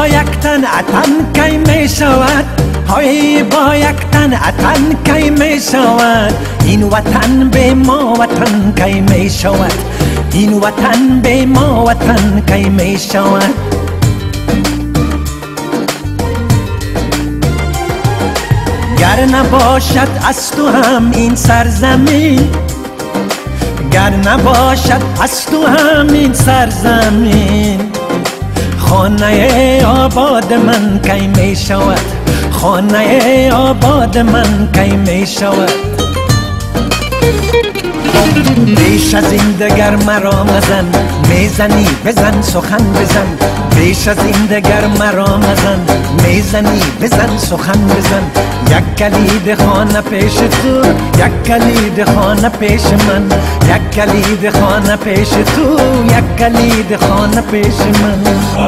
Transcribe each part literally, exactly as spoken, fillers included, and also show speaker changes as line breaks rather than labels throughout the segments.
با یک تن اتن کی می شود، های با یک تن اتن کی می شود. این وطن به ما وطن کی می شود، این وطن به ما وطن کی می شود. گر نباشد از تو هم این سرزمین، گر نباشد از تو هم این سرزمین، خانه آباد من کی می شود، خانه آباد من کی می شود. بیش از این دگر مرا مزن، میزنی بزن سخن بزن. بیش از این دگر مرا مزن، میزنی بزن سخن بزن. یک کلید خانه پیش تو، یک کلید خانه پیش من، یک کلید خانه پیش تو، یک کلید خانه پیش من.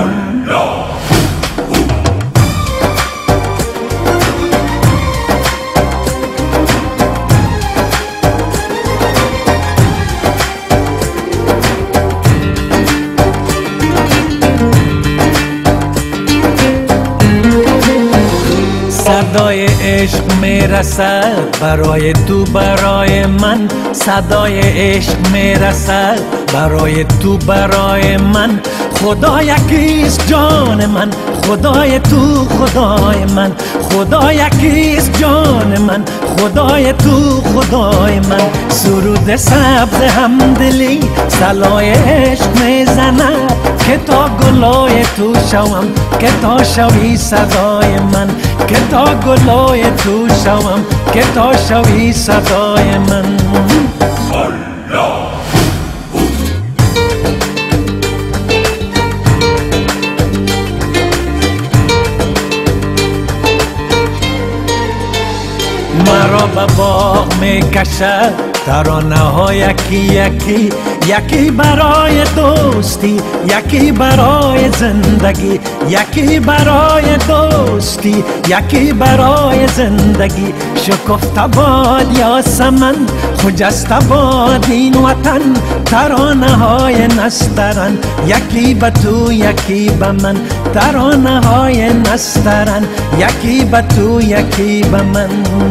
صدای عشق میرسد برای تو برای من، صدای عشق میرسد برای تو برای من. خدا یکیست جان من، خدای تو خدای من، خدا یکیست جان من، خدای تو خدای من. سرود سبز همدلی صلای عشق میزند که تا گلای تو شوم، که تا شوی صدای من، که تا گلای تو شوم، که تا شوی صدای من. مرا به باغ می کشد ترانه ها یکی یکی، یکی برای دوستی، یکی برای زندگی، یکی برای دوستی، یکی برای زندگی. شکفته باد یاسمن، خجسته باد این وطن، ترانه های نسترن، یکی به تو یکی به من، ترانه های نسترن، یکی به تو یکی به من.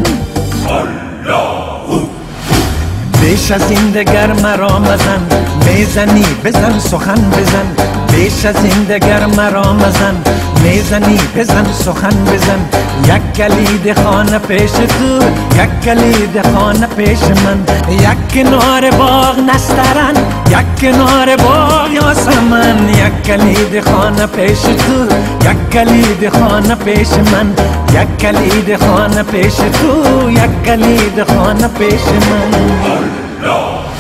بیش از این دگر مرا مزن، میزنی بزن سخن بزن. بیش از این دگر مرا مزن، میزنی بزن سخن بزن. یک کلید خانه پیش تو، یک کلید خانه پیش من. یک کنار باغ نسترن، یک کنار باغ یاسمن. یک کلید خانه پیش تو، یک کلید خانه پیش من، یک کلید خانه پیش تو، یک کلید خانه پیش من.